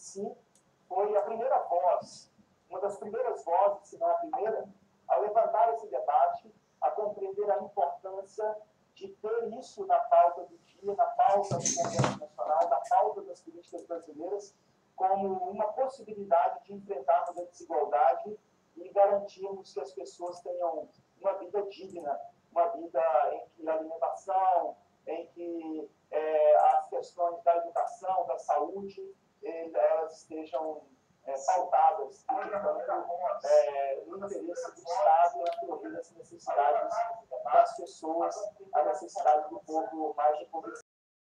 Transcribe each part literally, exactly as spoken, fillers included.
si, foi a primeira voz, uma das primeiras vozes, se não a primeira, a levantar esse debate, a compreender a importância de ter isso na pauta do dia, na pauta do Congresso Nacional, na pauta das políticas brasileiras, como uma possibilidade de enfrentarmos a desigualdade e garantirmos que as pessoas tenham uma vida digna, uma vida em que a alimentação, em que é, as questões da educação, da saúde, elas estejam é, pautadas e, portanto, é, no interesse do Estado em prover as necessidades das pessoas, a necessidade do povo mais empobrecido.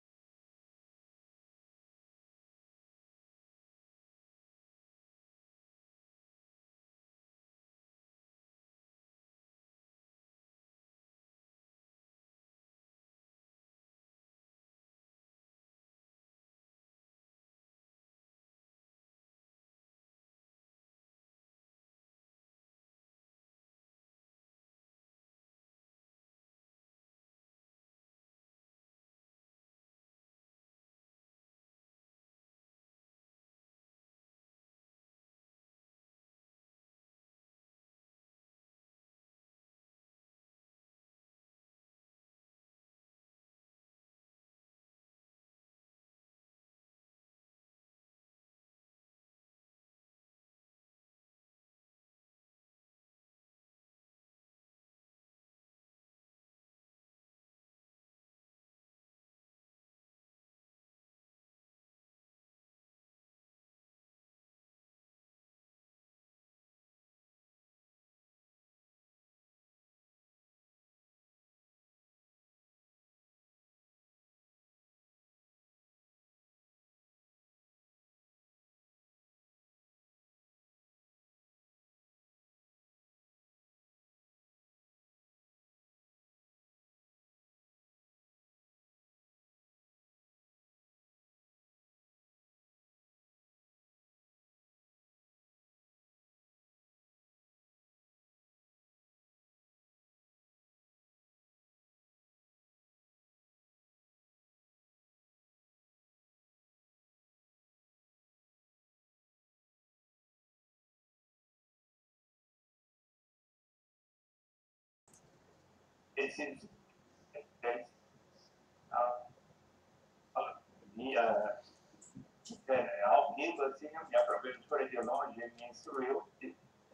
Esses, eles, ah, via é, ao vivo, assim, a minha professora de longe me instruiu e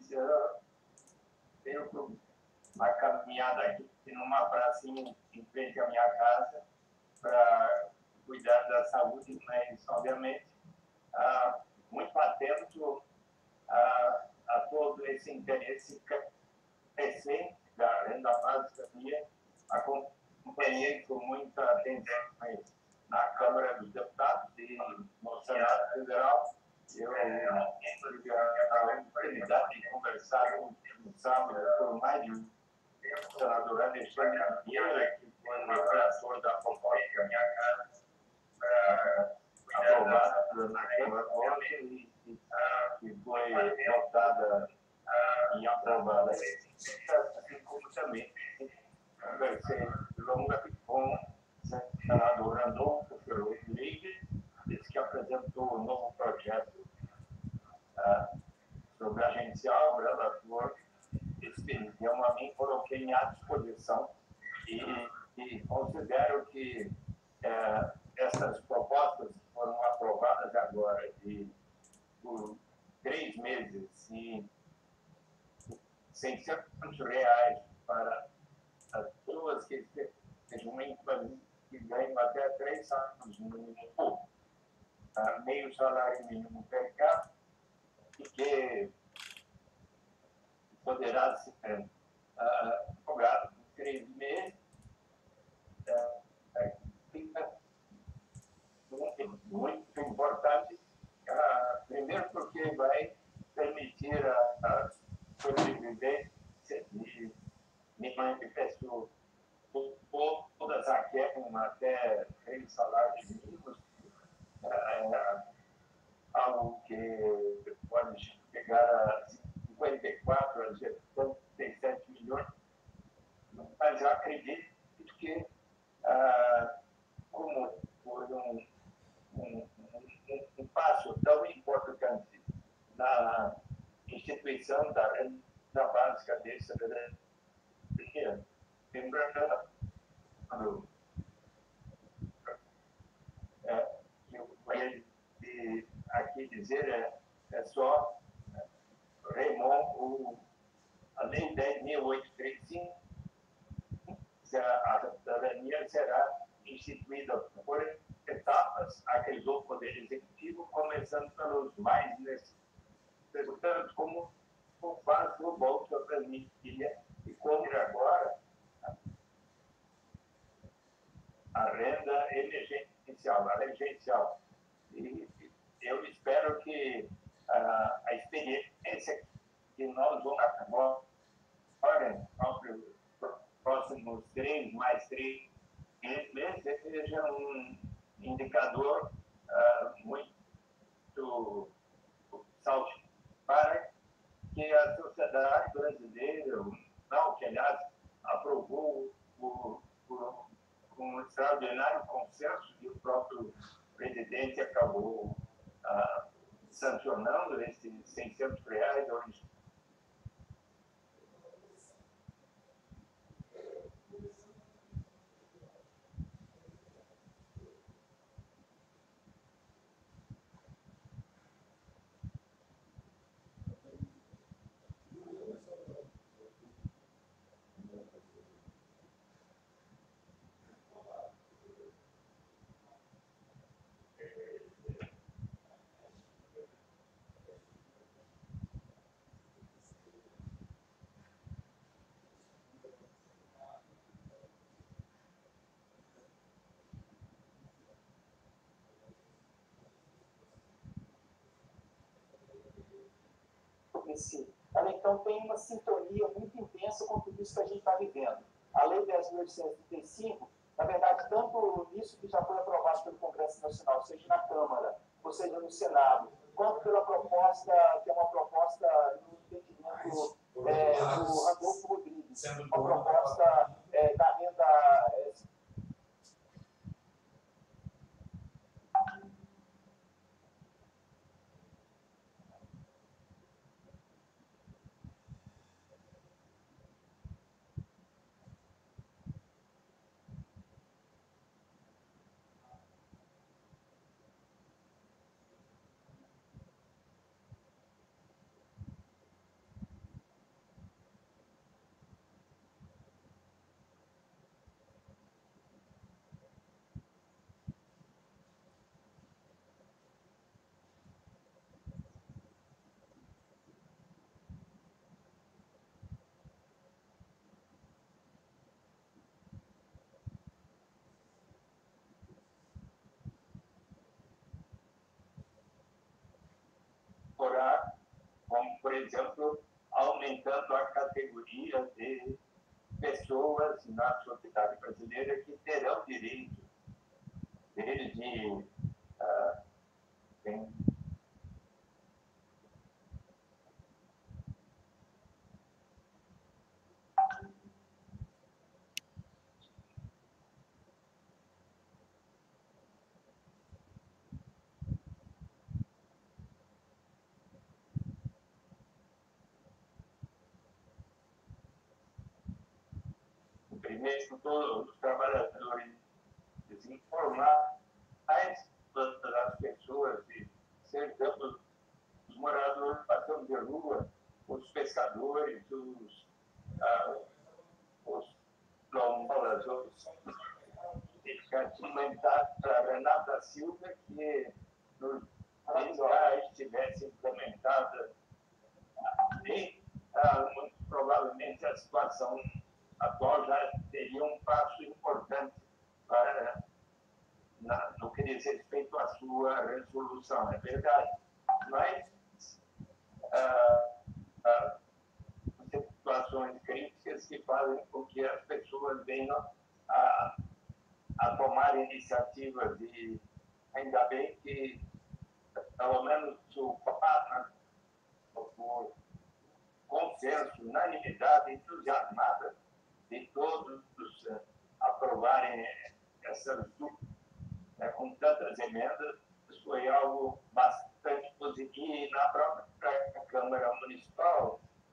veio uma caminhada aqui numa pracinha em frente à minha casa para cuidar da saúde, mas, obviamente, ah, muito atento a, a todo esse interesse crescente da renda básica minha, acompanhei com muita atenção na Câmara dos Deputados e no Senado Federal. Eu tive a oportunidade de conversar no sábado por mais de um senador Alexandre Vieira, que foi o relator da proposta da minha casa, aprovada na Câmara ontem e que foi votada em aprovada. Assim como também conversei longa com o senador Andolfo Rodrigues, que apresentou um novo projeto uh, sobre agencial, relator, estendeu a mim, coloquei à disposição e, e considero que uh, essas propostas foram aprovadas agora e por três meses e seiscentos reais para as pessoas que sejam que ganham até três salários mínimos, meio salário mínimo per capita, e que poderá ser uh, cobrado por três meses. Uh, fica muito, muito importante, uh, primeiro porque vai permitir a, a sobrevivência de milhões de pessoas, todas aquelas até três salários mínimos, uh, algo que pode chegar a cinquenta e quatro a setenta e sete milhões, mas eu acredito que, ah, como foi um, um, um, um passo tão importante básica de cidadania. Lembrando, é, eu gostaria de aqui dizer é, é só Raymond, o, a Lei dez mil oitocentos e trinta e cinco, a cidadania será instituída por etapas, acreditou o Poder Executivo, começando pelos mais necessitados, como o faz o Bolsa Família, e como agora a renda emergencial, a emergencial. E eu espero que a, a experiência que nós vamos agora, nos próximos três, mais três meses, seja um indicador uh, muito salto para que a sociedade brasileira, não, que aliás aprovou por, por um extraordinário consenso que o próprio presidente acabou ah, sancionando esses seiscentos reais. Ela, então, tem uma sintonia muito intensa com tudo isso que a gente está vivendo. A Lei dez mil oitocentos e trinta e cinco, na verdade, tanto nisso que já foi aprovado pelo Congresso Nacional, seja na Câmara, ou seja no Senado, quanto pela proposta, que é uma proposta no entendimento é, do Randolfo Rodrigues, uma proposta é, da renda... É, como, por exemplo, aumentando a categoria de pessoas na sociedade brasileira que terão direito, desde uh, tem, primeiro todos os trabalhadores informais das pessoas, e cercando os moradores passando de rua, os pescadores, os, ah, os quilombolas, os a Renata Silva, que nos já estivesse implementada e ah, muito provavelmente a situação atual já teria um passo importante para, na, no que diz respeito à sua resolução, é verdade. Mas ah, ah, situações críticas que fazem com que as pessoas venham a, a tomar iniciativas, e ainda bem que, pelo menos, o fato, por consenso, unanimidade, entusiasmada de todos uh, aprovarem essas né, com tantas emendas, foi algo bastante positivo. E na própria Câmara Municipal,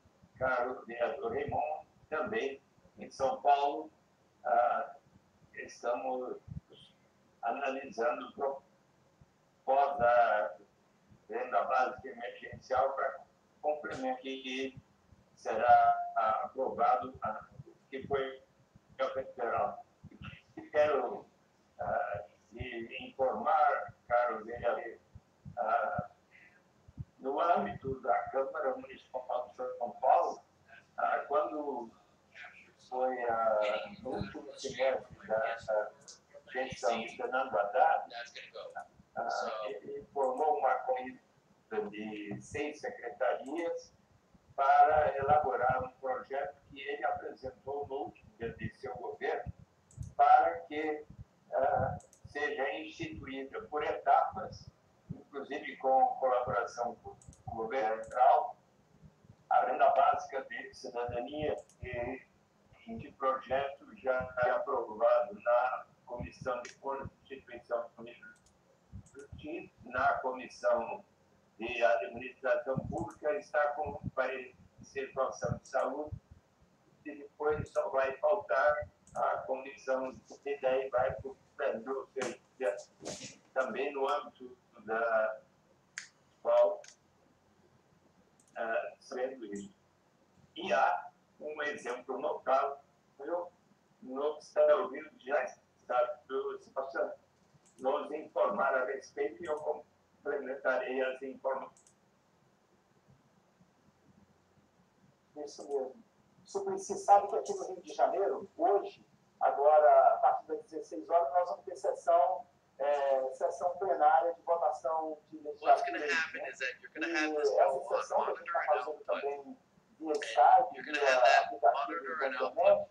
caro vereador Raimundo, também em São Paulo, ah, estamos analisando propós da renda básica emergencial para complemento que será aprovado, ah, que foi federal. E quero ah, informar, caro vereador, ah, no âmbito da Câmara Municipal de São Paulo, ah, quando foi ah, no último semestre da gestão de Fernando Haddad, ah, ele formou uma comissão de seis secretarias para elaborar um projeto que ele apresentou no último dia de seu governo, para que ah, seja instituída por etapas, inclusive com colaboração com o governo central, a renda básica de cidadania, e este projeto já é aprovado na Comissão de Constituição e Justiça, na Comissão de Administração Pública, está com parecer Comissão de Saúde, e depois só vai faltar a Comissão de daí vai para o Pleno, ou seja, também no âmbito da qual uh, sendo isso. E há um exemplo notável no Estados Unidos, já está nos informar a respeito, e eu complementarei as informações. Isso mesmo. Suplicy, sabe que aqui no Rio de Janeiro, hoje, agora, a partir das dezesseis horas, nós vamos ter sessão, é, sessão plenária de votação de legislativa. Né? E essa sessão que a gente está fazendo também via Skype, via aplicativo da internet,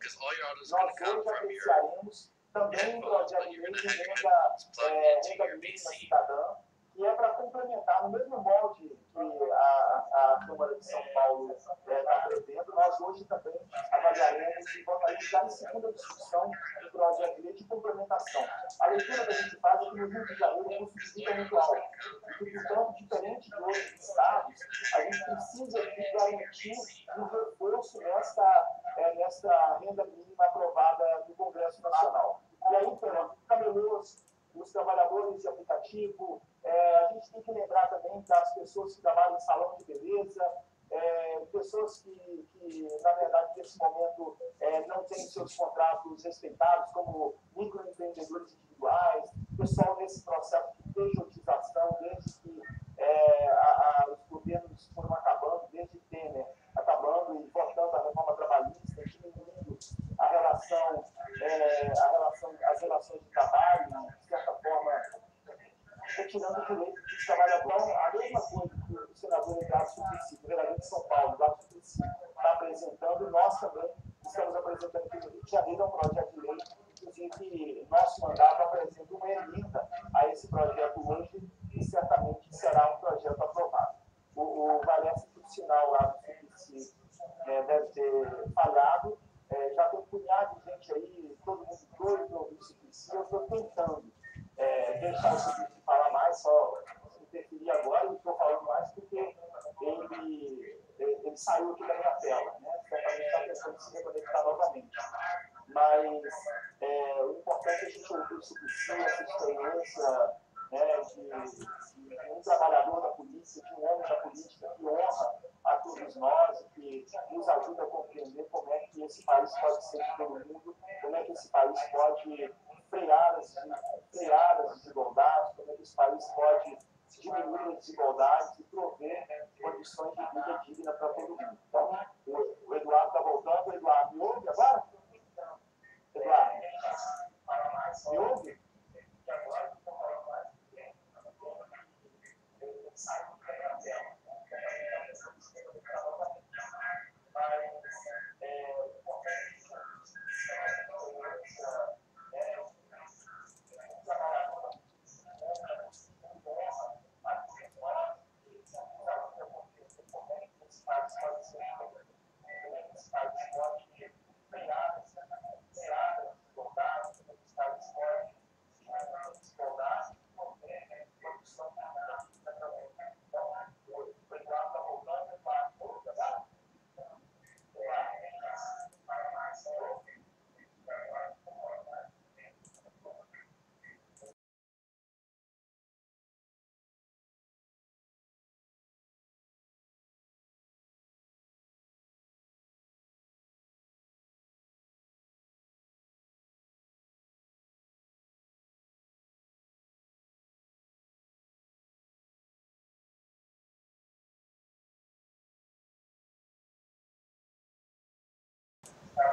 nós hoje apreciaremos também um projeto de lei de renda, é, renda mínima cidadã, que é para complementar, no mesmo molde que a, a Câmara de São Paulo está é, prevendo, nós hoje também avaliaremos e votaremos já em segunda discussão do projeto de lei de complementação. A leitura que a gente faz é que no Rio de Janeiro o custo de vida é muito alto. E, portanto, diferente de outros estados, a gente precisa de garantir um reforço nessa, é, nessa renda mínima aprovada no Congresso Nacional. E aí, Fernando, camelôs, os trabalhadores de aplicativo, é, a gente tem que lembrar também das pessoas que trabalham em salão de beleza, é, pessoas que, que, na verdade, nesse momento é, não têm seus contratos respeitados, como microempreendedores individuais, pessoal nesse processo de pejotização, desde que é, a, a, os governos foram acabando, desde Temer, acabando e votando a reforma trabalhista, diminuindo a relação, é, a relação, as relações de trabalho, de certa forma, retirando o direito de trabalhador. A mesma coisa que o senador Eduardo Suplicy, governador de São Paulo, Eduardo Suplicy, está apresentando, nós também estamos apresentando aqui no Rio de Janeiro um projeto de lei, inclusive nosso mandato apresenta uma emenda a esse projeto hoje, e certamente será um projeto aprovado. O, o Valência Institucional lá do Suplicy é, deve ter falhado, é, já tem um punhado de gente aí, todo mundo doido para ouvir o Suplicy, eu estou tentando É, deixar o Suplicy falar mais, só interferir agora, e estou falando mais porque ele, ele saiu aqui da minha tela, né? Certamente está tentando se reconectar novamente. Mas é, o importante é a gente ouvir o Suplicy, essa experiência, né, de, de um trabalhador da polícia, de um homem da política que honra a todos nós e que nos ajuda a compreender como é que esse país pode ser de todo mundo, como é que esse país pode frear as, frear as desigualdades, como é que esse país pode diminuir as desigualdades e prover condições de vida digna para todo mundo. Então, o, o Eduardo está voltando. Eduardo, me ouve agora? Eduardo, me ouve?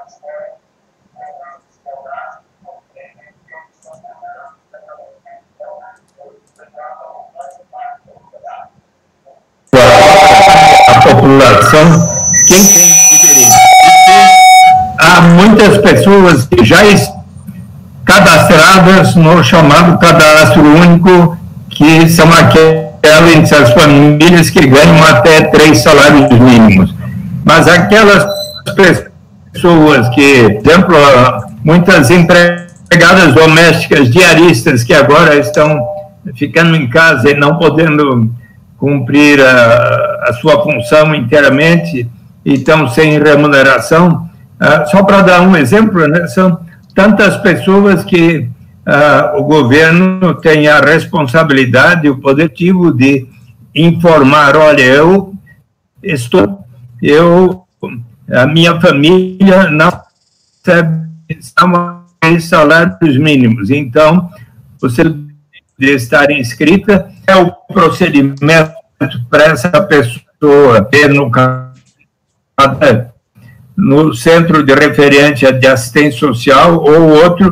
A população, quem tem o direito. Há muitas pessoas que já estão cadastradas no chamado cadastro único, que são aquelas as famílias que ganham até três salários mínimos. Mas aquelas pessoas que, por exemplo, muitas empregadas domésticas diaristas que agora estão ficando em casa e não podendo cumprir a, a sua função inteiramente e estão sem remuneração. Uh, só para dar um exemplo, né, são tantas pessoas que uh, o governo tem a responsabilidade, o positivo de informar, olha, eu estou, eu, a minha família não recebe salários mínimos, então você de estar inscrita é o procedimento para essa pessoa ter no no centro de referência de assistência social ou outro,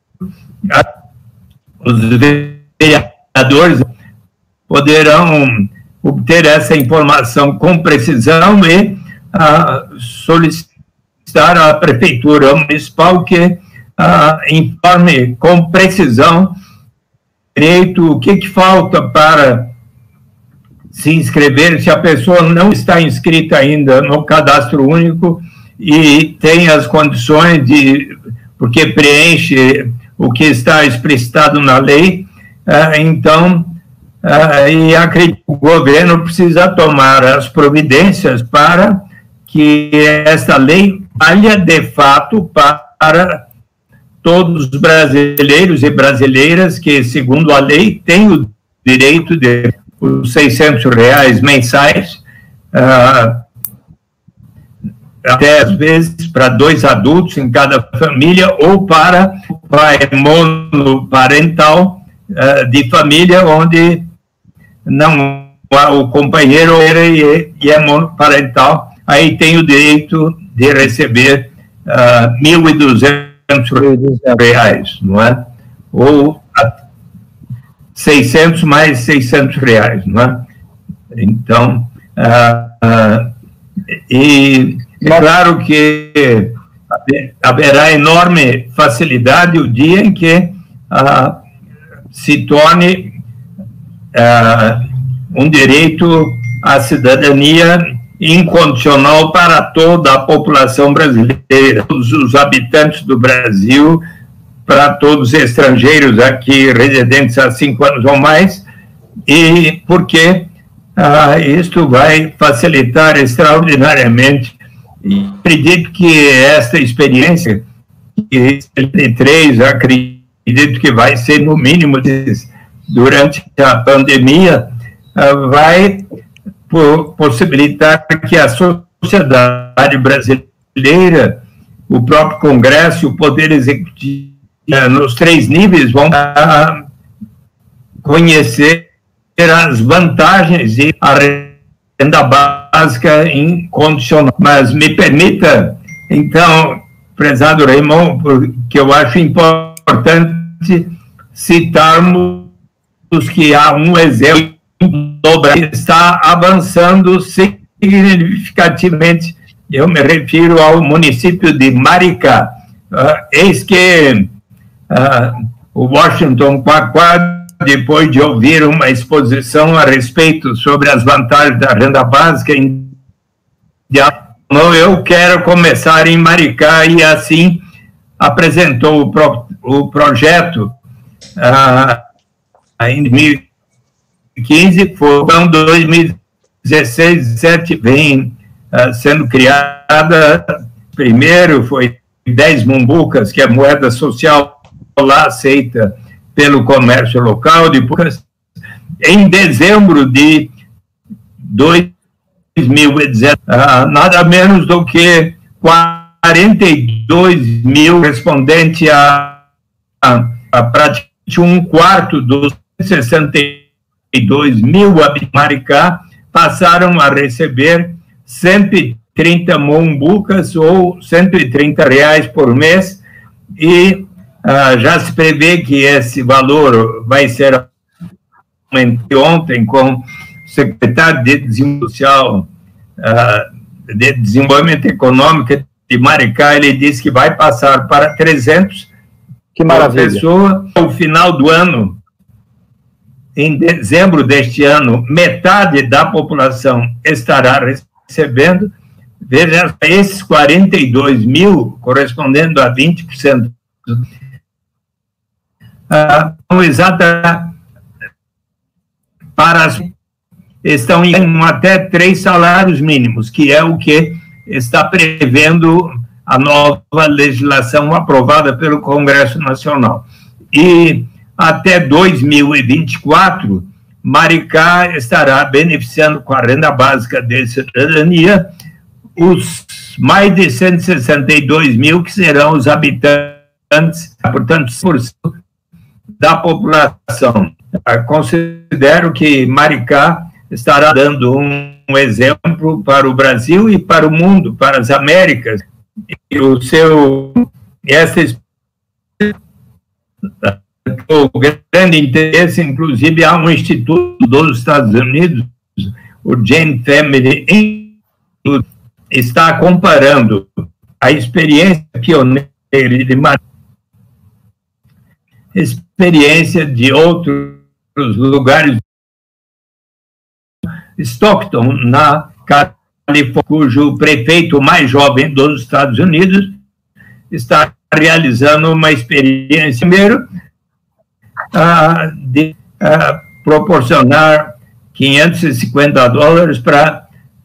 os vereadores poderão obter essa informação com precisão e ah, solicitar à prefeitura municipal que ah, informe com precisão direito o que, que falta para se inscrever, se a pessoa não está inscrita ainda no cadastro único e tem as condições de, porque preenche o que está explicitado na lei, então, e acredito que o governo precisa tomar as providências para que esta lei valha de fato para todos os brasileiros e brasileiras que, segundo a lei, têm o direito de os seiscentos reais mensais, uh, até às vezes para dois adultos em cada família, ou para o pai monoparental uh, de família, onde não o companheiro e, e é monoparental, aí tem o direito de receber uh, mil e duzentos reais, não é? Ou seiscentos mais seiscentos reais, não é? Então, ah, ah, e é claro que haverá enorme facilidade o dia em que ah, se torne ah, um direito à cidadania incondicional para toda a população brasileira, todos os habitantes do Brasil, para todos os estrangeiros aqui residentes há cinco anos ou mais, e porque ah, isto vai facilitar extraordinariamente. E acredito que esta experiência, de três, acredito que vai ser no mínimo durante a pandemia, ah, vai possibilitar que a sociedade brasileira, o próprio Congresso, o Poder Executivo, nos três níveis, vão conhecer as vantagens e a renda básica incondicional. Mas me permita, então, prezado Raymond, que eu acho importante citarmos que há um exemplo do Brasil que está avançando significativamente. Eu me refiro ao município de Maricá. Uh, eis que uh, o Washington Quaquá, depois de ouvir uma exposição a respeito sobre as vantagens da renda básica, eu quero começar em Maricá, e assim apresentou o, pro, o projeto uh, em dois mil e quinze, foi em dois mil e dezesseis, dois mil e dezessete, vem uh, sendo criada. Primeiro foi dez mumbucas, que é a moeda social lá aceita pelo comércio local. Depois, em dezembro de dois mil e dezessete, uh, nada menos do que quarenta e dois mil respondentes a, a, a praticamente um quarto dos sessenta e dois mil habitantes de Maricá passaram a receber cento e trinta mombucas ou cento e trinta reais por mês, e uh, já se prevê que esse valor vai ser aumentado ontem com o secretário de Desenvolvimento, uh, de Desenvolvimento Econômico de Maricá. Ele disse que vai passar para trezentos que maravilha. Pessoa. No final do ano, em dezembro deste ano, metade da população estará recebendo. Veja, esses quarenta e dois mil, correspondendo a vinte por cento, ah, exata para as, estão em até três salários mínimos, que é o que está prevendo a nova legislação aprovada pelo Congresso Nacional. E até dois mil e vinte e quatro, Maricá estará beneficiando com a renda básica de cidadania os mais de cento e sessenta e dois mil que serão os habitantes, portanto, por cento da população. Considero que Maricá estará dando um, um exemplo para o Brasil e para o mundo, para as Américas. E o seu, essa o grande interesse, inclusive, há um instituto dos Estados Unidos, o Jane Family Institute, está comparando a experiência pioneira de Maricá, experiência de outros lugares. Stockton, na Califórnia, cujo prefeito mais jovem dos Estados Unidos está realizando uma experiência, primeiro, uh, de uh, proporcionar quinhentos e cinquenta dólares para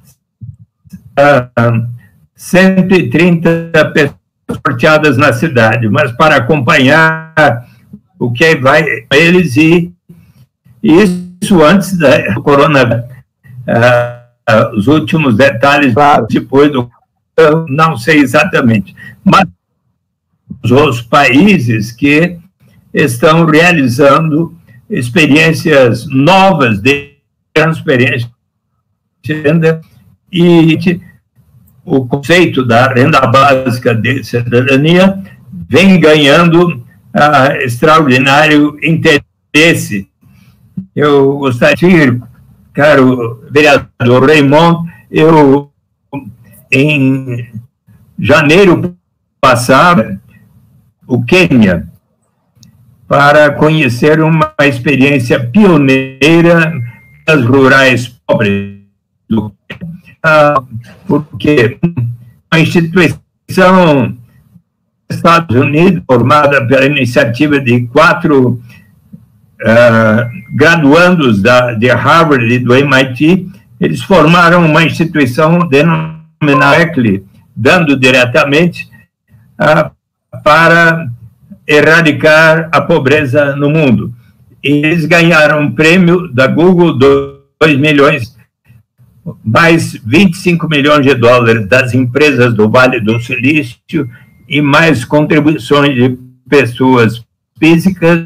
uh, cento e trinta pessoas sorteadas na cidade, mas para acompanhar o que vai eles, e isso antes da, do coronavírus. Uh, uh, os últimos detalhes, claro, depois do... Eu não sei exatamente, mas os países que estão realizando experiências novas de transferência de renda, e o conceito da renda básica de cidadania vem ganhando uh, extraordinário interesse. Eu gostaria de ir, caro vereador Raymond, eu, em janeiro passado, o Quênia, para conhecer uma experiência pioneira das rurais pobres do Quênia, porque a instituição dos Estados Unidos, formada pela iniciativa de quatro uh, graduandos da, de Harvard e do M I T, eles formaram uma instituição denominada E C L I, dando diretamente uh, para erradicar a pobreza no mundo. E eles ganharam um prêmio da Google, dois milhões, mais vinte e cinco milhões de dólares das empresas do Vale do Silício e mais contribuições de pessoas físicas,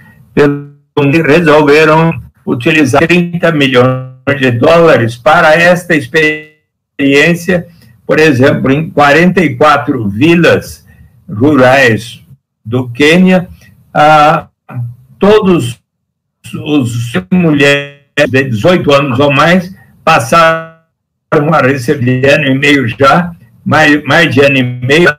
resolveram utilizar trinta milhões de dólares para esta experiência, por exemplo, em quarenta e quatro vilas rurais do Quênia, a todos os mulheres de dezoito anos ou mais passaram a receber ano e meio já, mais, mais de ano e meio,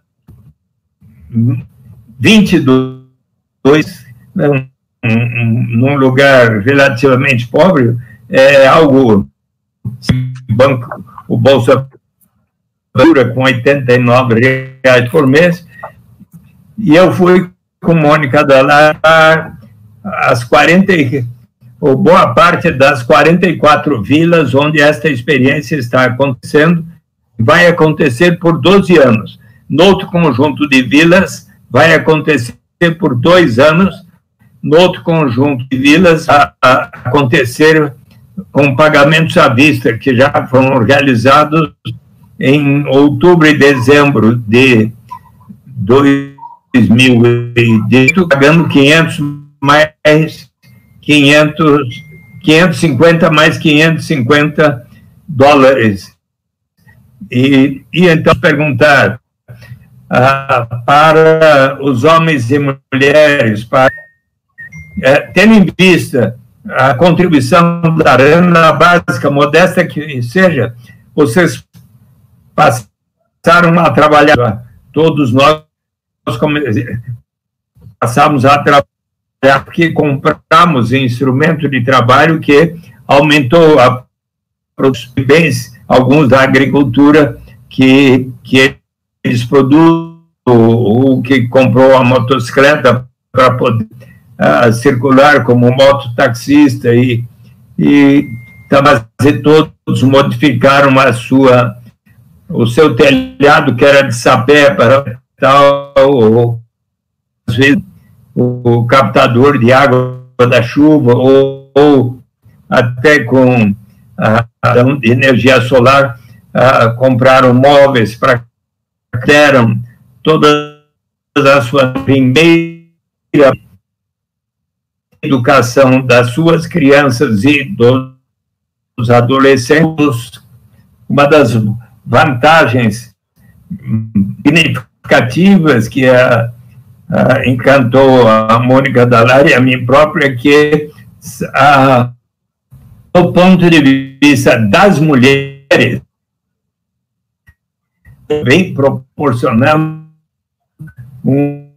vinte e dois, num, num lugar relativamente pobre, é algo, banco, o Bolsa com oitenta e nove reais por mês, e eu fui com Mônica Dallar às quarenta, ou boa parte das quarenta e quatro vilas onde esta experiência está acontecendo, vai acontecer por doze anos. No outro conjunto de vilas, vai acontecer por dois anos. No outro conjunto de vilas, a, a acontecer com pagamentos à vista, que já foram realizados em outubro e dezembro de dois mil e dezoito, pagando quinhentos mais quinhentos, quinhentos e cinquenta mais quinhentos e cinquenta dólares. E, e então perguntar ah, para os homens e mulheres, para, é, tendo em vista a contribuição da renda básica, modesta que seja, vocês passaram a trabalhar, todos nós passamos a trabalhar, porque compramos instrumento de trabalho que aumentou a produção de bens, alguns da agricultura, que, que eles produzem, ou que comprou a motocicleta para poder uh, circular como mototaxista, e, e quase todos modificaram a sua, o seu telhado, que era de sapé, para tal, ou às vezes o captador de água da chuva, ou, ou até com a, a energia solar, a, compraram móveis para deram toda a sua primeira educação das suas crianças e dos adolescentes. Uma das vantagens significativas que a, a encantou a Mônica Dallaire e a mim própria, que a, do ponto de vista das mulheres, vem proporcionando um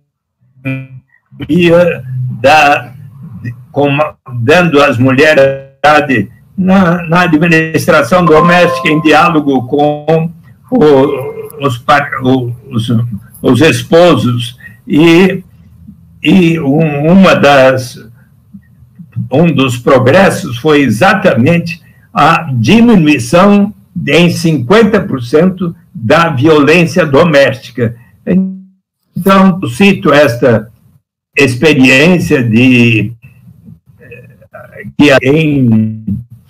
dia da, como, dando às mulheres na, na administração doméstica, em diálogo com o, os, os, os esposos, e, e um, uma das, um dos progressos foi exatamente a diminuição em cinquenta por cento da violência doméstica. Então, eu cito esta experiência de que em,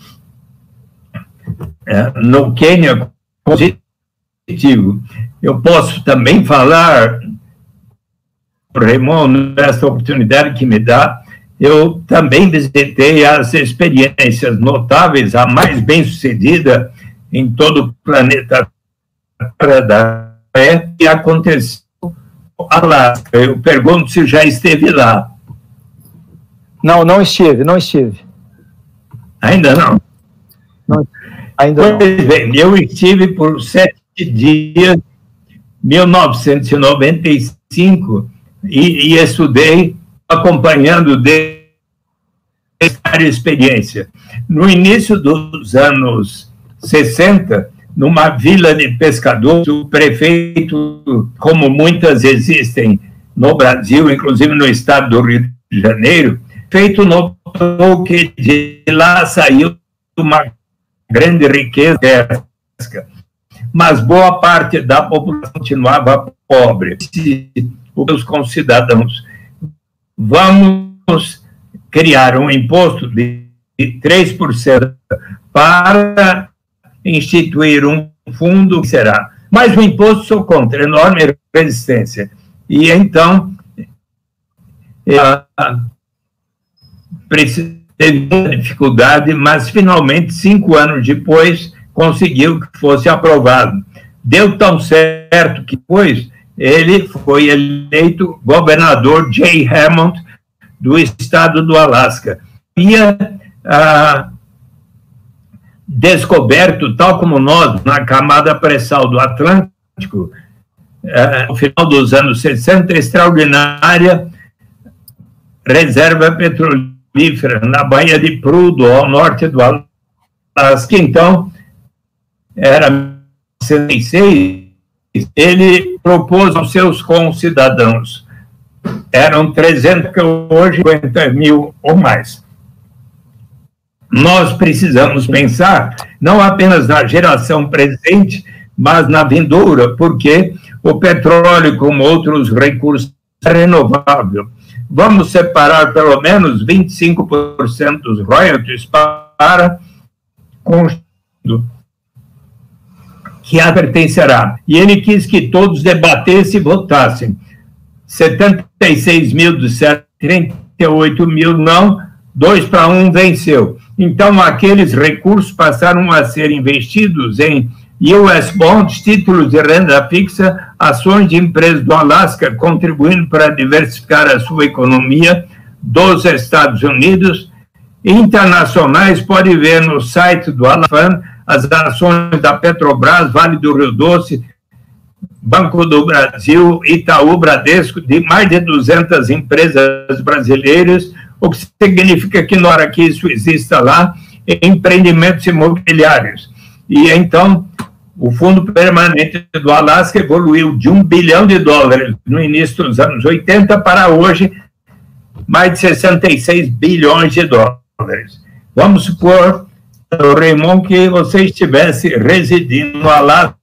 no Quênia positivo. Eu posso também falar, Raymond, nessa oportunidade que me dá, eu também visitei as experiências notáveis, a mais bem-sucedida em todo o planeta da é que aconteceu no Alasca. Eu pergunto se já esteve lá. Não, não estive, não estive. Ainda não? não ainda pois não. bem, eu estive por sete dias, mil novecentos e noventa e cinco, e, e estudei acompanhando de essa experiência. No início dos anos sessenta, numa vila de pescadores, o prefeito, como muitas existem no Brasil, inclusive no estado do Rio de Janeiro, o prefeito notou que de lá saiu uma grande riqueza pesca, mas boa parte da população continuava pobre. Os concidadãos, vamos criar um imposto de três por cento para instituir um fundo, que será. Mas o imposto sou contra, enorme resistência. E então, teve uma dificuldade, mas finalmente, cinco anos depois, conseguiu que fosse aprovado. Deu tão certo que depois ele foi eleito governador Jay Hammond do estado do Alasca. E a descoberto, tal como nós, na camada pré-sal do Atlântico, eh, no final dos anos sessenta, extraordinária reserva petrolífera na Baía de Prudhoe, ao norte do Alasca. Então, era em sessenta e seis, ele propôs aos seus concidadãos, eram trezentos, hoje cinquenta mil ou mais. Nós precisamos pensar não apenas na geração presente, mas na vindoura, porque o petróleo, como outros recursos, é renovável. Vamos separar pelo menos vinte e cinco por cento dos royalties para construir, que a pertencerá. E ele quis que todos debatessem e votassem. setenta e seis mil disseram, trinta e oito mil não, dois para um venceu. Então, aqueles recursos passaram a ser investidos em U S Bonds, títulos de renda fixa, ações de empresas do Alasca, contribuindo para diversificar a sua economia dos Estados Unidos. Internacionais, pode ver no site do Alafan as ações da Petrobras, Vale do Rio Doce, Banco do Brasil, Itaú, Bradesco, de mais de duzentas empresas brasileiras, o que significa que, na hora que isso exista lá, empreendimentos imobiliários. E, então, o Fundo Permanente do Alasca evoluiu de um bilhão de dólares no início dos anos oitenta para hoje, mais de sessenta e seis bilhões de dólares. Vamos supor, Raymond, que você estivesse residindo no Alasca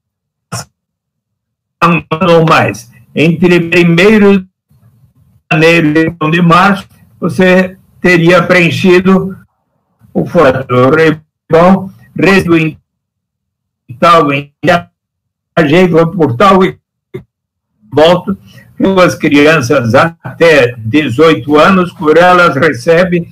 um ano ou mais. Entre primeiro de janeiro e primeiro de março, você teria preenchido o formulário. Raymond residiu em tal, em viajei por tal e volto. Duas crianças até dezoito anos, por elas recebe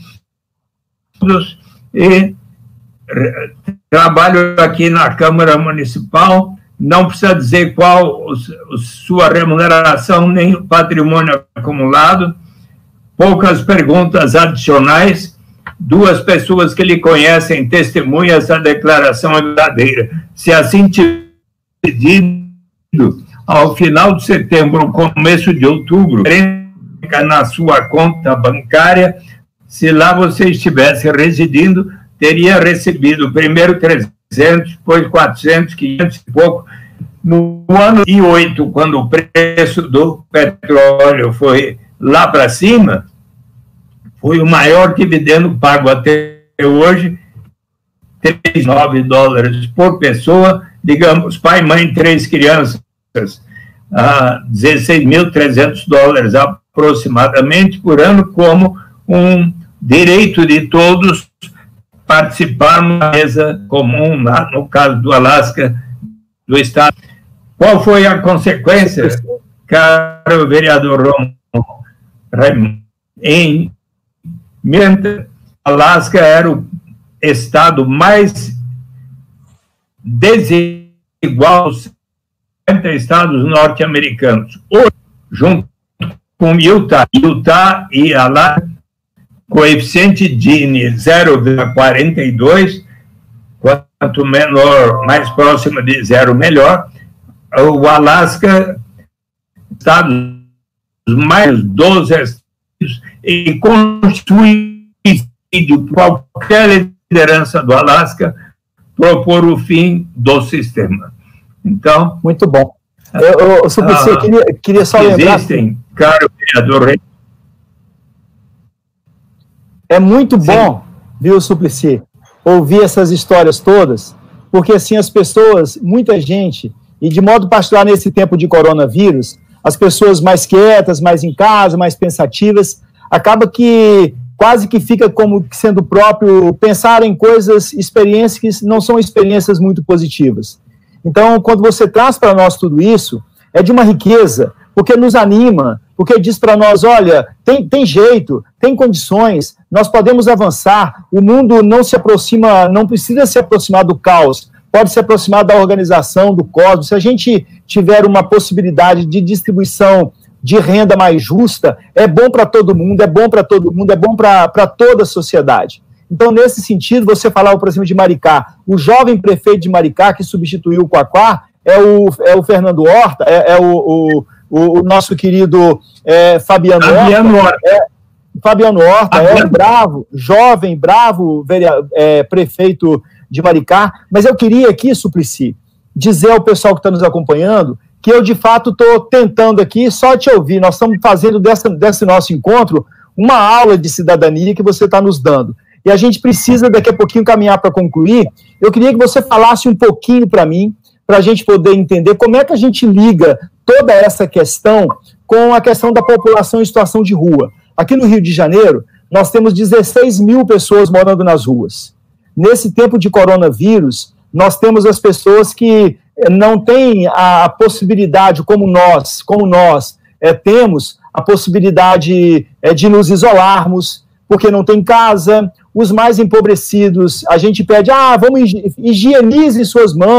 e trabalho aqui na Câmara Municipal. Não precisa dizer qual a sua remuneração, nem o patrimônio acumulado. Poucas perguntas adicionais. Duas pessoas que lhe conhecem testemunham essa declaração é verdadeira. Se assim tiver pedido, ao final de setembro, começo de outubro, na sua conta bancária, se lá você estivesse residindo, teria recebido primeiro trezentos, depois quatrocentos, quinhentos e pouco. No ano de oito, quando o preço do petróleo foi lá para cima, foi o maior dividendo pago até hoje, trinta e nove dólares por pessoa, digamos, pai, mãe, três crianças, a dezesseis mil e trezentos dólares aproximadamente por ano, como um direito de todos participar numa mesa comum, no caso do Alasca, do Estado. Qual foi a consequência, caro vereador Raimundo? Em Alasca era o estado mais desigual dos cinquenta estados norte-americanos. Hoje, junto com Utah, Utah e Alasca, coeficiente Gini zero vírgula quarenta e dois, quanto menor, mais próximo de zero, melhor. O Alasca, estados mais dos estados, e constitui qualquer liderança do Alasca propor o fim do sistema. Então, muito bom. Eu, eu, Suplicy, eu queria, queria só lembrar. Existem, caro vereador. É muito bom, viu, Suplicy, ouvir essas histórias todas, porque assim as pessoas, muita gente, e de modo particular nesse tempo de coronavírus, as pessoas mais quietas, mais em casa, mais pensativas, acaba que quase que fica como sendo próprio pensar em coisas, experiências que não são experiências muito positivas. Então, quando você traz para nós tudo isso, é de uma riqueza, porque nos anima, porque diz para nós, olha, tem, tem jeito, tem condições, nós podemos avançar, o mundo não se aproxima, não precisa se aproximar do caos, pode se aproximar da organização, do cosmos. Se a gente tiver uma possibilidade de distribuição de renda mais justa, é bom para todo mundo, é bom para todo mundo, é bom para toda a sociedade. Então, nesse sentido, você falava, por exemplo, de Maricá, o jovem prefeito de Maricá, que substituiu o Quaquá, é o, é o Fernando Horta, é, é o, o, o nosso querido é, Fabiano, Fabiano Horta. Horta. É, Fabiano Horta Fabiano. é um bravo, jovem, bravo vereador, é, prefeito de Maricá, mas eu queria aqui, Suplicy, dizer ao pessoal que está nos acompanhando que eu, de fato, estou tentando aqui só te ouvir. Nós estamos fazendo dessa, desse nosso encontro uma aula de cidadania que você está nos dando. E a gente precisa, daqui a pouquinho, caminhar para concluir. Eu queria que você falasse um pouquinho para mim, para a gente poder entender como é que a gente liga toda essa questão com a questão da população em situação de rua. Aqui no Rio de Janeiro, nós temos dezesseis mil pessoas morando nas ruas. Nesse tempo de coronavírus, nós temos as pessoas que não têm a possibilidade, como nós, como nós é, temos, a possibilidade é, de nos isolarmos, porque não tem casa. Os mais empobrecidos, a gente pede, ah, vamos, higienize suas mãos,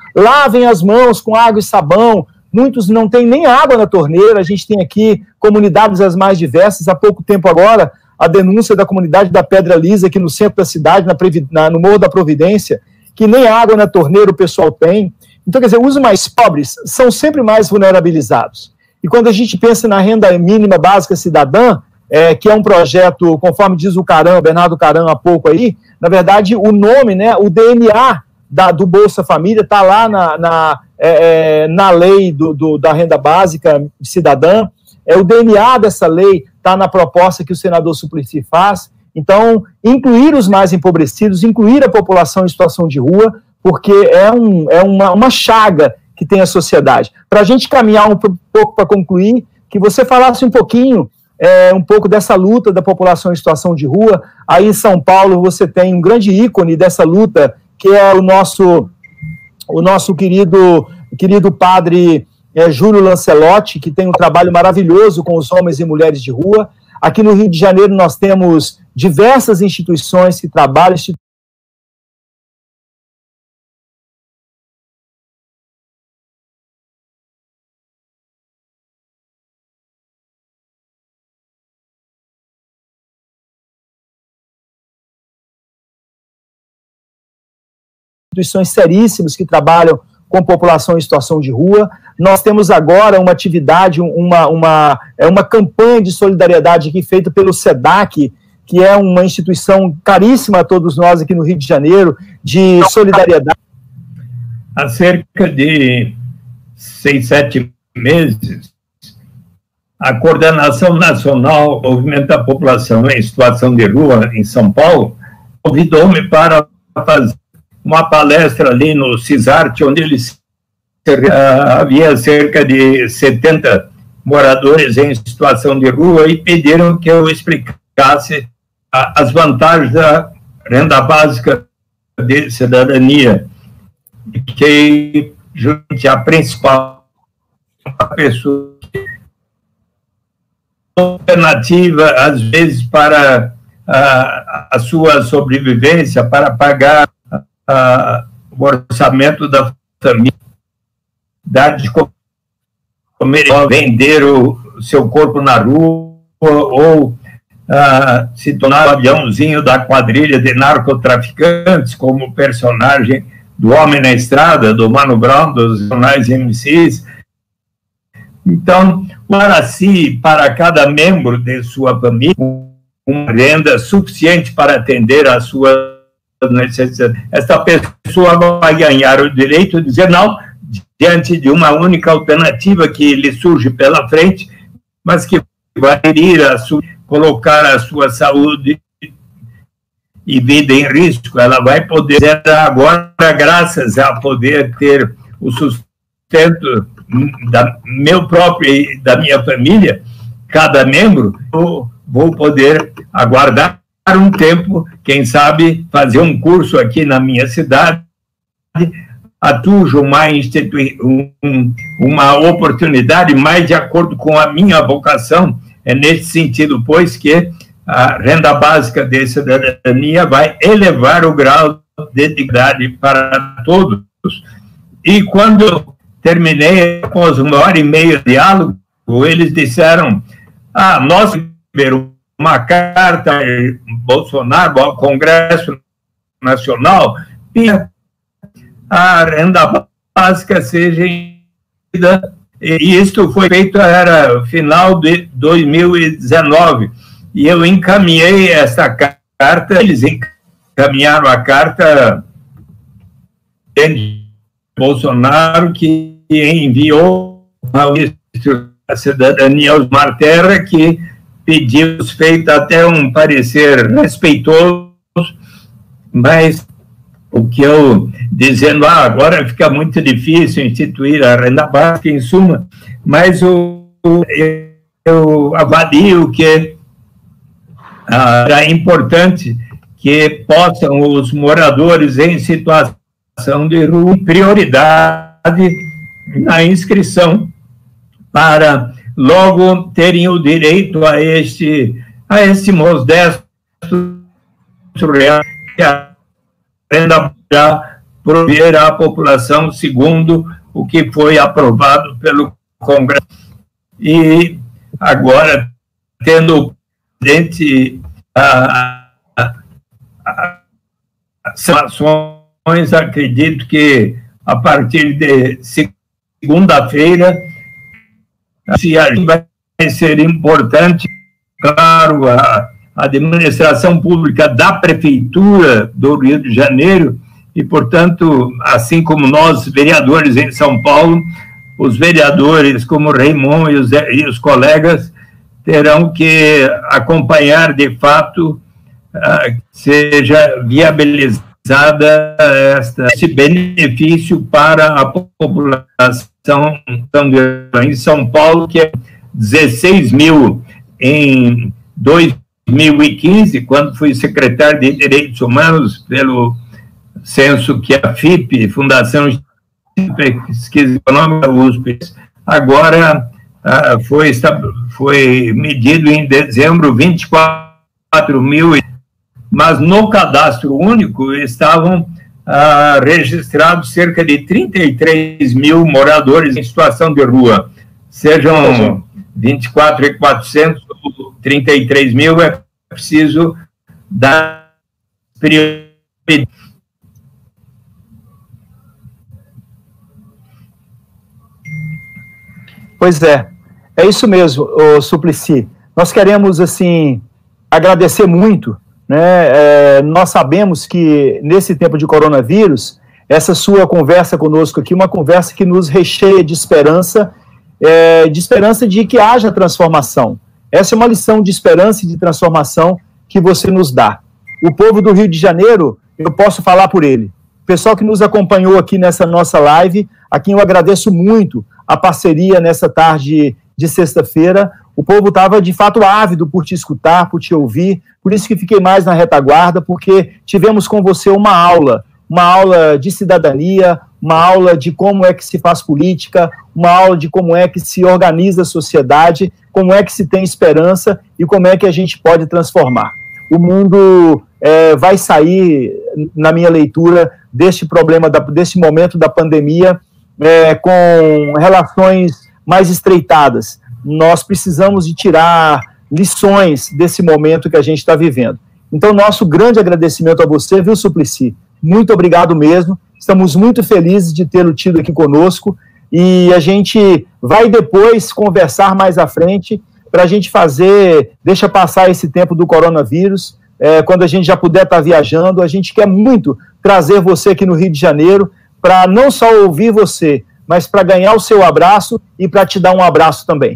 lavem as mãos com água e sabão. Muitos não têm nem água na torneira. A gente tem aqui comunidades as mais diversas. Há pouco tempo agora, a denúncia da comunidade da Pedra Lisa, aqui no centro da cidade, na, na, no Morro da Providência, que nem água na torneira o pessoal tem. Então, quer dizer, os mais pobres são sempre mais vulnerabilizados. E quando a gente pensa na renda mínima básica cidadã, é, que é um projeto, conforme diz o Caram, Bernardo Caram há pouco aí, na verdade, o nome, né, o D N A da, do Bolsa Família está lá na, na, é, na lei do, do, da renda básica cidadã, é, o D N A dessa lei está na proposta que o senador Suplicy faz. Então, incluir os mais empobrecidos, incluir a população em situação de rua, porque é, um, é uma, uma chaga que tem a sociedade. Para a gente caminhar um pouco para concluir, que você falasse um pouquinho, é, um pouco dessa luta da população em situação de rua. Aí em São Paulo você tem um grande ícone dessa luta, que é o nosso, o nosso querido, querido padre é, Júlio Lancelotti, que tem um trabalho maravilhoso com os homens e mulheres de rua. Aqui no Rio de Janeiro nós temos diversas instituições que trabalham, instituições seríssimas que trabalham com população em situação de rua. Nós temos agora uma atividade, uma, uma, é uma campanha de solidariedade aqui feita pelo SEDAC, que é uma instituição caríssima a todos nós aqui no Rio de Janeiro, de solidariedade. Há cerca de seis, sete meses, a Coordenação Nacional Movimento da População em Situação de Rua, em São Paulo, convidou-me para fazer uma palestra ali no CISART, onde eles uh, havia cerca de setenta moradores em situação de rua e pediram que eu explicasse uh, as vantagens da renda básica de cidadania, que junte a principal pessoa alternativa, às vezes, para uh, a sua sobrevivência, para pagar Uh, o orçamento da família, dar de comer, vender o seu corpo na rua, ou uh, se tornar o aviãozinho da quadrilha de narcotraficantes, como o personagem do Homem na Estrada, do Mano Brown, dos jornais M Cs. Então, para si, para cada membro de sua família, uma renda suficiente para atender a sua necessidade. Esta pessoa vai ganhar o direito de dizer não diante de uma única alternativa que lhe surge pela frente, mas que vai ir a sua, colocar a sua saúde e vida em risco. Ela vai poder agora, graças a poder ter o sustento da meu próprio e da minha família, cada membro, eu vou poder aguardar um tempo, quem sabe fazer um curso aqui na minha cidade, atujo uma, um, uma oportunidade mais de acordo com a minha vocação. É nesse sentido, pois, que a renda básica de cidadania vai elevar o grau de dignidade para todos. E quando terminei, após uma hora e meia de diálogo, eles disseram, ah, nós uma carta Bolsonaro ao Congresso Nacional e a renda básica seja incluída. E isto foi feito, era final de dois mil e dezenove, e eu encaminhei essa carta, eles encaminharam a carta de Bolsonaro, que enviou ao ministro da Cidadania, Osmar Terra, que pediu feito até um parecer respeitoso, mas o que eu dizendo, ah, agora fica muito difícil instituir a renda básica, em suma, mas o, eu, eu avalio que ah, é importante que possam os moradores em situação de rua prioridade na inscrição para logo terem o direito a este, a este modesto real que a renda prover à população segundo o que foi aprovado pelo Congresso. E agora, tendo o presidente a, a, a, as ações, acredito que a partir de segunda-feira se vai ser importante, claro, a administração pública da Prefeitura do Rio de Janeiro e, portanto, assim como nós, vereadores em São Paulo, os vereadores como Raymond e os, e os colegas terão que acompanhar, de fato, uh, seja viabilizada esta, esse benefício para a população em São Paulo, que é dezesseis mil em dois mil e quinze, quando fui secretário de Direitos Humanos pelo censo que a F I P, Fundação de Pesquisa Econômica, U S P, agora uh, foi, foi medido em dezembro vinte e quatro mil, mas no cadastro único estavam uh, registrados cerca de trinta e três mil moradores em situação de rua, sejam vinte e quatro mil e quatrocentos ou trinta e três mil, é preciso dar prioridade. Pois é, é isso mesmo, ô Suplicy. Nós queremos, assim, agradecer muito, né? É, nós sabemos que, nesse tempo de coronavírus, essa sua conversa conosco aqui, uma conversa que nos recheia de esperança, é, de esperança de que haja transformação. Essa é uma lição de esperança e de transformação que você nos dá. O povo do Rio de Janeiro, eu posso falar por ele. O pessoal que nos acompanhou aqui nessa nossa live, a quem eu agradeço muito a parceria nessa tarde de sexta-feira. O povo estava, de fato, ávido por te escutar, por te ouvir, por isso que fiquei mais na retaguarda, porque tivemos com você uma aula, uma aula de cidadania, uma aula de como é que se faz política, uma aula de como é que se organiza a sociedade, como é que se tem esperança e como é que a gente pode transformar. O mundo é, vai sair, na minha leitura, deste problema, da, desse momento da pandemia, é, com relações mais estreitadas. Nós precisamos de tirar lições desse momento que a gente está vivendo. Então, nosso grande agradecimento a você, viu, Suplicy? Muito obrigado mesmo. Estamos muito felizes de tê-lo tido aqui conosco e a gente vai depois conversar mais à frente para a gente fazer, deixa passar esse tempo do coronavírus, é, quando a gente já puder estar viajando. A gente quer muito trazer você aqui no Rio de Janeiro para não só ouvir você, mas para ganhar o seu abraço e para te dar um abraço também.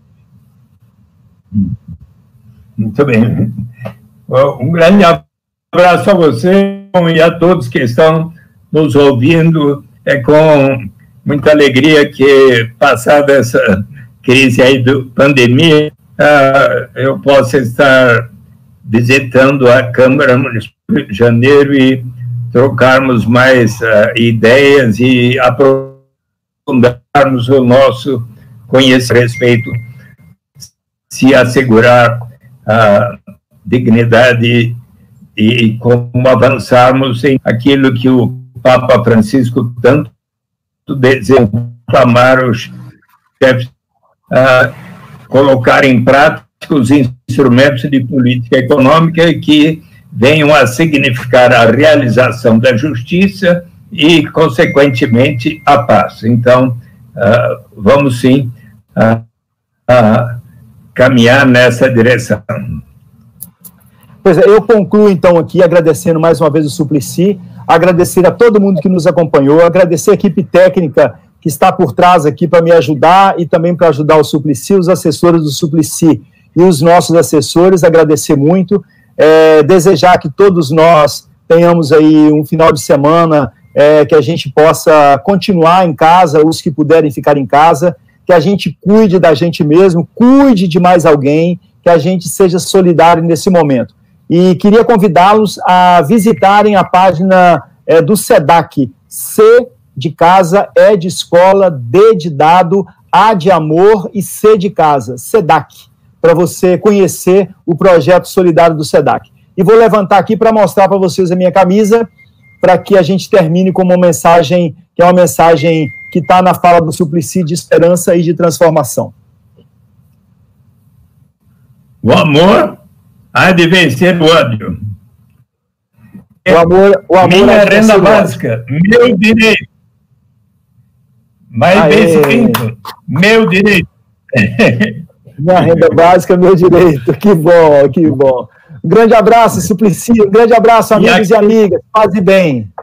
Muito bem. Um grande abraço a você e a todos que estão nos ouvindo. É com muita alegria que, passada essa crise aí da pandemia, uh, eu posso estar visitando a Câmara Municipal de Janeiro e trocarmos mais uh, ideias e aprofundarmos o nosso conhecimento a respeito, se assegurar a dignidade e como avançarmos em aquilo que o Papa Francisco tanto deseja, chamar os chefes a colocar em prática os instrumentos de política econômica que venham a significar a realização da justiça e, consequentemente, a paz. Então, uh, vamos sim uh, uh, caminhar nessa direção. Pois é, eu concluo então aqui agradecendo mais uma vez o Suplicy, agradecer a todo mundo que nos acompanhou, agradecer a equipe técnica que está por trás aqui para me ajudar e também para ajudar o Suplicy, os assessores do Suplicy e os nossos assessores, agradecer muito, é, desejar que todos nós tenhamos aí um final de semana, é, que a gente possa continuar em casa, os que puderem ficar em casa, que a gente cuide da gente mesmo, cuide de mais alguém, que a gente seja solidário nesse momento. E queria convidá-los a visitarem a página é, do SEDAC, C de casa, E de escola, D de dado, A de amor e C de casa, SEDAC, para você conhecer o projeto solidário do SEDAC. E vou levantar aqui para mostrar para vocês a minha camisa, para que a gente termine com uma mensagem, que é uma mensagem que está na fala do Suplicy de esperança e de transformação. O amor há de vencer o ódio. O amor, o amor Minha renda básica, meu direito. Mais bem escrito, meu direito. Minha renda básica, meu direito. Que bom, que bom. Um grande abraço, Suplicy. Um grande abraço, amigos e, aqui... e amigas. Paz e bem.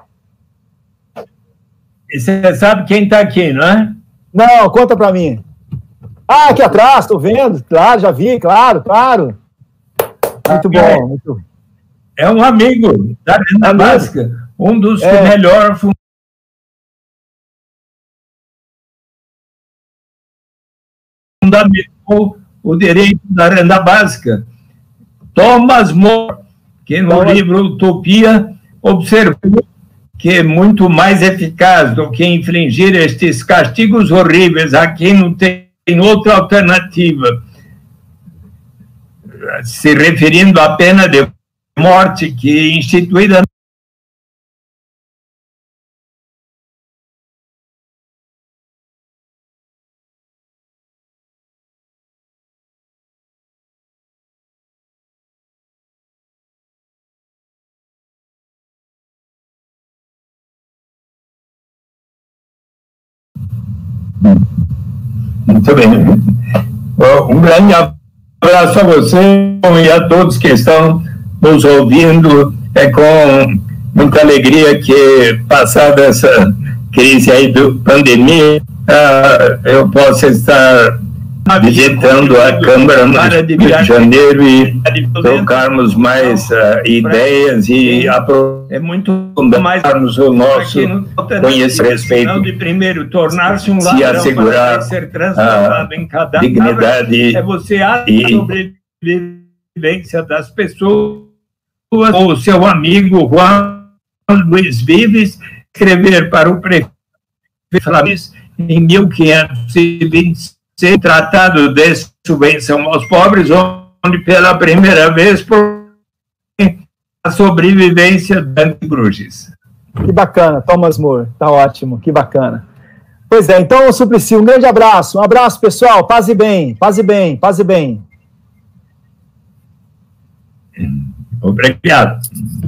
E você sabe quem está aqui, não é? Não, conta para mim. Ah, aqui atrás, estou vendo. Claro, já vi, claro, claro. Muito bom. É, muito... é um amigo da renda amigo. básica, um dos é. que melhor fundamentou o direito da renda básica. Thomas More, que no Thomas... livro Utopia observou que é muito mais eficaz do que infligir estes castigos horríveis a quem não tem outra alternativa, se referindo à pena de morte que é instituída Muito bem. Um grande abraço a você e a todos que estão nos ouvindo. É com muita alegria que, passada essa crise aí do pandemia, eu posso estar visitando a Câmara no Rio de Janeiro e trocarmos mais uh, ideias e aprofundarmos o nosso conhecimento a respeito de primeiro tornar-se um se assegurar ser transformado a em cada dignidade é você a e sobrevivência das pessoas. O seu amigo Juan Luiz Vives escrever para o prefeito em mil quinhentos e vinte e seis ser tratado de subvenção aos pobres, onde pela primeira vez por a sobrevivência da Bruges. Que bacana, Thomas More, tá ótimo, que bacana. Pois é, então, Suplicy, um grande abraço, um abraço, pessoal, paz e bem, paz e bem, paz e bem. Obrigado.